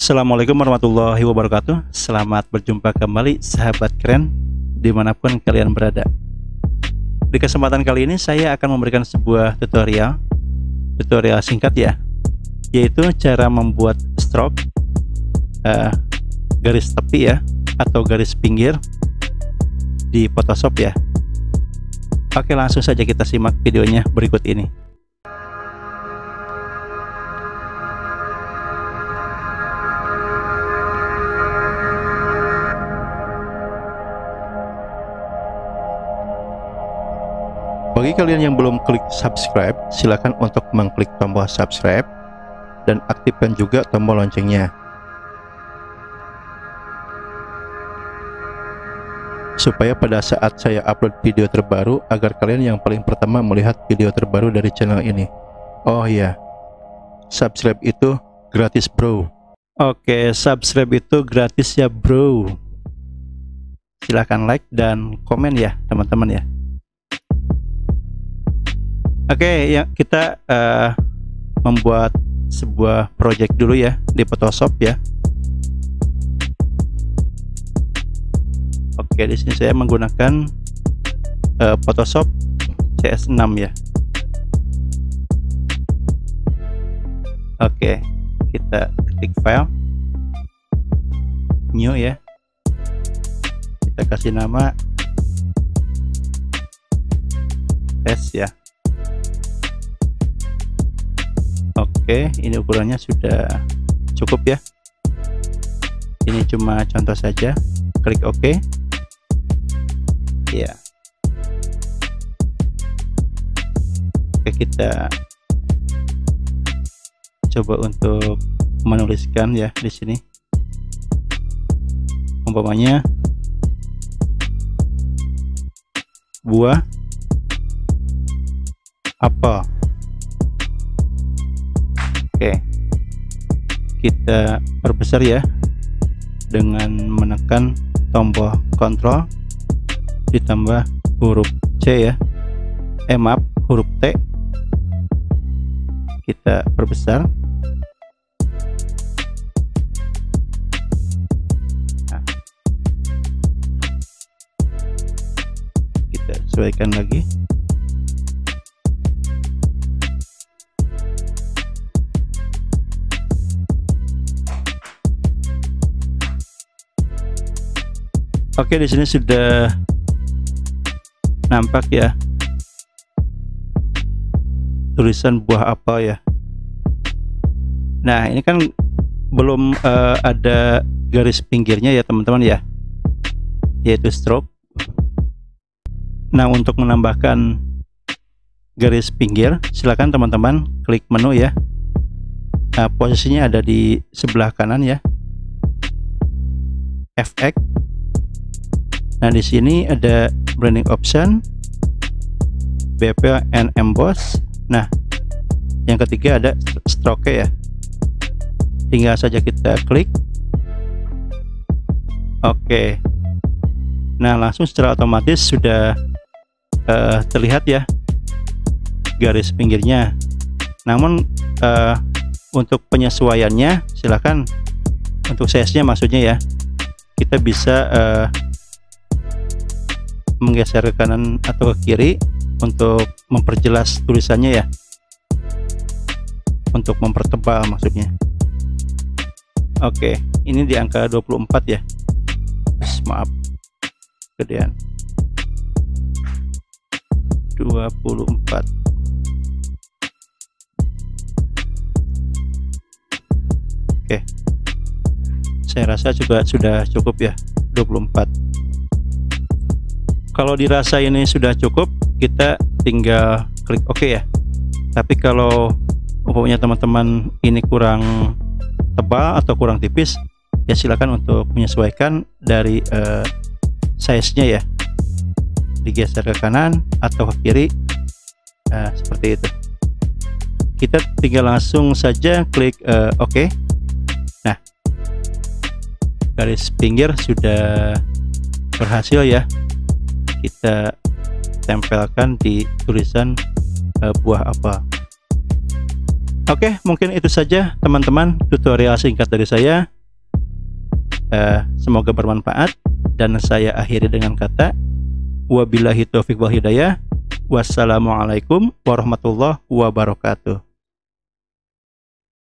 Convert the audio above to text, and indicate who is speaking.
Speaker 1: Assalamualaikum warahmatullahi wabarakatuh. Selamat berjumpa kembali sahabat keren dimanapun kalian berada. Di kesempatan kali ini saya akan memberikan sebuah tutorial singkat ya, yaitu cara membuat stroke garis tepi ya, atau garis pinggir di Photoshop ya. Oke, langsung saja kita simak videonya berikut ini. Bagi kalian yang belum klik subscribe, silakan untuk mengklik tombol subscribe dan aktifkan juga tombol loncengnya, supaya pada saat saya upload video terbaru, agar kalian yang paling pertama melihat video terbaru dari channel ini. Oh iya, subscribe itu gratis bro. Oke, subscribe itu gratis ya bro. Silahkan like dan komen ya teman-teman ya. Oke, ya kita membuat sebuah project dulu ya di Photoshop ya. Oke, di sini saya menggunakan Photoshop CS6 ya. Oke, kita ketik file, new ya. Kita kasih nama test ya. Oke, ini ukurannya sudah cukup ya. Ini cuma contoh saja. Klik OK ya. Oke, kita coba untuk menuliskan ya di sini. Umpamanya buah apel. Oke, kita perbesar ya dengan menekan tombol Ctrl ditambah huruf C ya, maaf, huruf T. Kita perbesar. Nah, kita sesuaikan lagi. Oke, di sini sudah nampak ya tulisan buah apel ya. Nah, ini kan belum ada garis pinggirnya ya teman-teman ya, yaitu stroke. Nah, untuk menambahkan garis pinggir, silakan teman-teman klik menu ya. Nah, posisinya ada di sebelah kanan ya, FX. Nah, di sini ada blending option, bevel and emboss. Nah, yang ketiga ada stroke ya. Tinggal saja kita klik. Oke. Nah, langsung secara otomatis sudah terlihat ya garis pinggirnya. Namun untuk penyesuaiannya, silakan untuk size-nya maksudnya ya, kita bisa menggeser ke kanan atau ke kiri untuk memperjelas tulisannya ya, untuk mempertebal maksudnya. Oke, ini di angka 24 ya. Maaf, gedean 24. Oke, saya rasa juga sudah cukup ya, 24. Kalau dirasa ini sudah cukup, kita tinggal klik OK ya. Tapi kalau umpamanya teman-teman ini kurang tebal atau kurang tipis, ya silakan untuk menyesuaikan dari size-nya ya, digeser ke kanan atau ke kiri. Nah, seperti itu. Kita tinggal langsung saja klik OK. Nah, garis pinggir sudah berhasil ya kita tempelkan di tulisan buah apel. Oke, mungkin itu saja teman-teman tutorial singkat dari saya. Semoga bermanfaat, dan saya akhiri dengan kata wabillahi taufiq wal hidayah. Wassalamualaikum warahmatullahi wabarakatuh.